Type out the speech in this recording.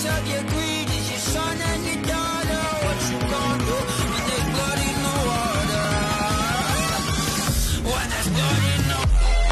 of your greed is your son and your daughter. What you gonna do when there's blood in the water? When there's blood in the water.